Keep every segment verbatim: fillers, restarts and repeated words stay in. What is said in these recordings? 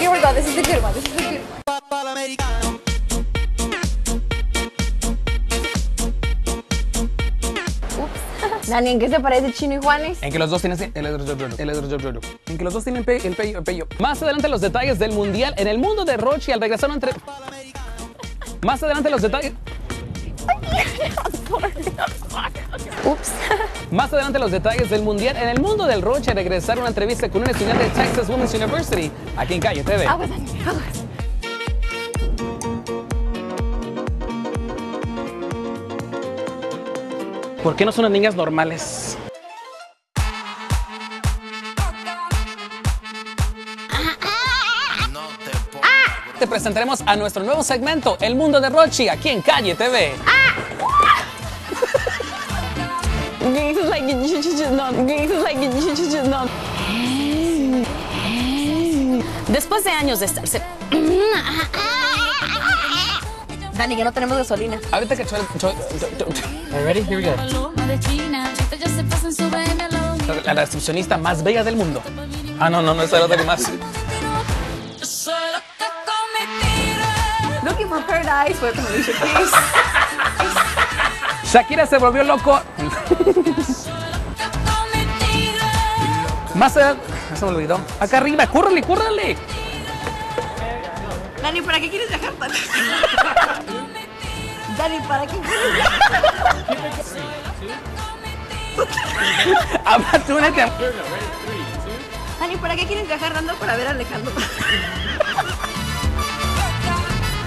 Here we go. This is the good one. This is the good one. Ups. Dani, ¿en qué se parece Chino y Juanes? En que los dos tienen el En que los dos tienen pe el pello, el pello. Más adelante los detalles del mundial en el mundo de Rochi al regresar entre. Más adelante los detalles. Ups. Más adelante los detalles del mundial en el mundo del Rochi al regresar a una entrevista con un estudiante de Texas Women's University aquí en Calle T V. Aguas, Dani, aguas. ¿Por qué no son las niñas normales? Te presentaremos a nuestro nuevo segmento, El Mundo de Rochi, aquí en Calle T V. Después de años de estarse... Dani, que no tenemos gasolina. Ahorita que... Are you ready? Here we go. La recepcionista más bella del mundo. Ah, no, no, no es la de más. Looking for paradise with Alicia Keys. Shakira se volvió loco. Más allá. Se me olvidó. Acá arriba, cúrrale, cúrrale. Dani, ¿para qué quieres viajar tan? Dani, ¿para qué quieres viajar? Abastúnete. Dani, ¿para qué quieres viajar tanto para ver a Alejandro?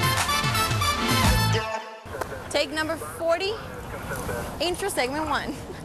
Take number forty, intro segment one.